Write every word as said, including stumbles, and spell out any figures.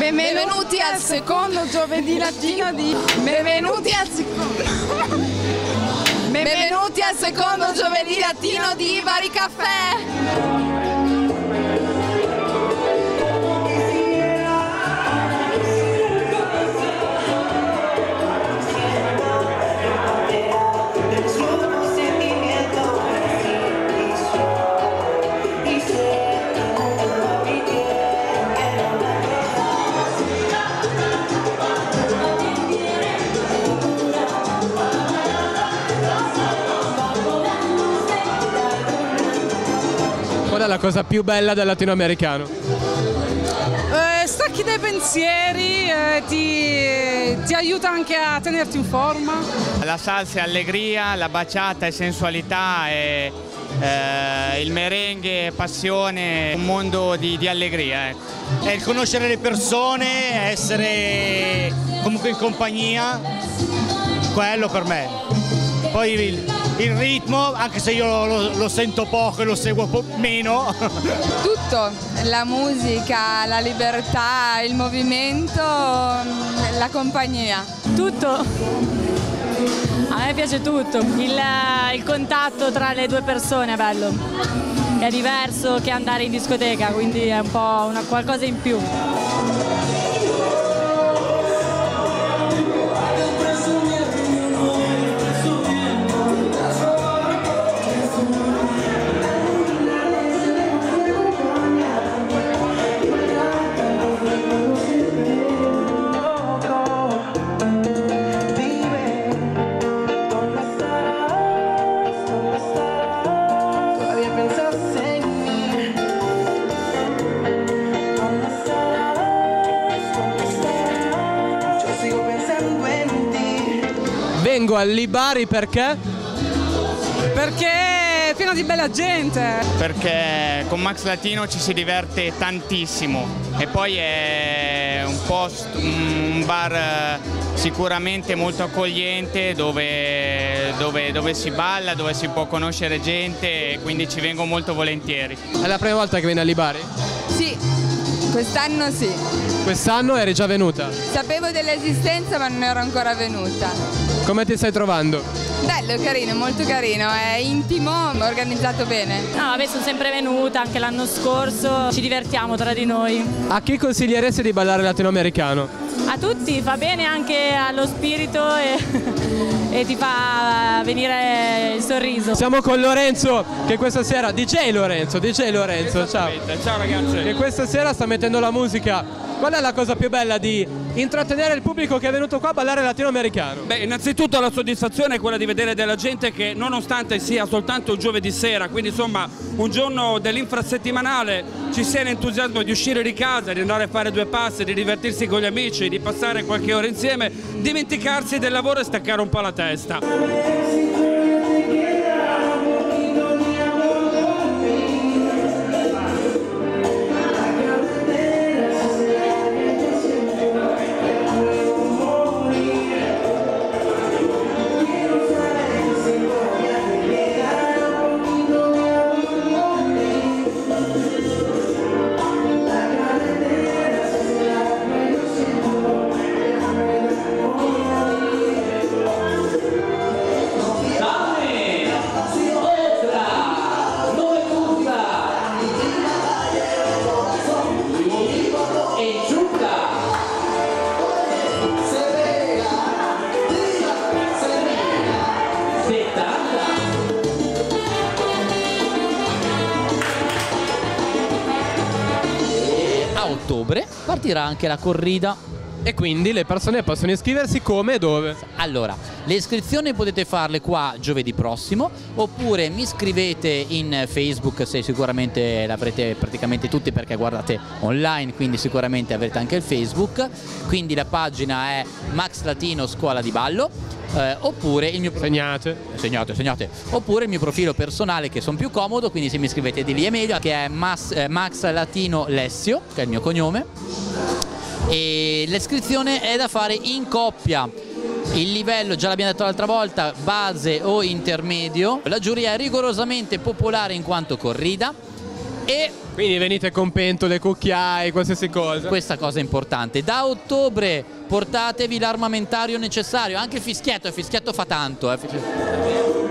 Benvenuti al secondo giovedì latino di Benvenuti al secondo Benvenuti al secondo giovedì latino di Vari Caffè. Qual è la cosa più bella del latinoamericano? Eh, stacchi dai pensieri, eh, ti, ti aiuta anche a tenerti in forma. La salsa è allegria, la bachata è sensualità, e, eh, il merengue è passione, un mondo di, di allegria. Ecco. È il conoscere le persone, essere comunque in compagnia, quello per me. Poi il, il ritmo, anche se io lo, lo sento poco e lo seguo po meno. Tutto, la musica, la libertà, il movimento, la compagnia. Tutto. A me piace tutto, il, il contatto tra le due persone è bello, è diverso che andare in discoteca, quindi è un po' una, qualcosa in più. Vengo al Libari perché? Perché è pieno di bella gente. Perché con Max Latino ci si diverte tantissimo e poi è un post, un bar sicuramente molto accogliente dove, dove, dove si balla, dove si può conoscere gente, e quindi ci vengo molto volentieri. È la prima volta che vieni al Libari? Sì, quest'anno sì. Quest'anno eri già venuta? Sapevo dell'esistenza ma non ero ancora venuta. Come ti stai trovando? Bello, carino, molto carino, è intimo, organizzato bene. No, vabbè, sono sempre venuta, anche l'anno scorso, ci divertiamo tra di noi. A chi consiglieresti di ballare latinoamericano? A tutti, fa bene anche allo spirito e, e ti fa venire il sorriso. Siamo con Lorenzo che questa sera, D J Lorenzo, D J Lorenzo, ciao. Ciao ragazzi. Che questa sera sta mettendo la musica. Qual è la cosa più bella di intrattenere il pubblico che è venuto qua a ballare latinoamericano? Beh, innanzitutto la soddisfazione è quella di vedere della gente che, nonostante sia soltanto un giovedì sera, quindi insomma un giorno dell'infrasettimanale, ci sia l'entusiasmo di uscire di casa, di andare a fare due passi, di divertirsi con gli amici, di passare qualche ora insieme, dimenticarsi del lavoro e staccare un po' la testa. A ottobre partirà anche la corrida. E quindi le persone possono iscriversi come e dove? Allora, le iscrizioni potete farle qua giovedì prossimo, oppure mi scrivete in Facebook, se sicuramente l'avrete praticamente tutti perché guardate online, quindi sicuramente avrete anche il Facebook. Quindi la pagina è Max Latino Scuola di Ballo, eh, oppure il mio Segnate. segnate, segnate. Oppure il mio profilo personale, che sono più comodo, quindi se mi scrivete di lì è meglio, che è Mas, eh, Max Latino Lessio, che è il mio cognome. E l'iscrizione è da fare in coppia. Il livello, già l'abbiamo detto l'altra volta, base o intermedio. La giuria è rigorosamente popolare in quanto corrida e Quindi venite con pentole, cucchiai, qualsiasi cosa. Questa cosa è importante. Da ottobre portatevi l'armamentario necessario, anche il fischietto, il fischietto fa tanto. Eh.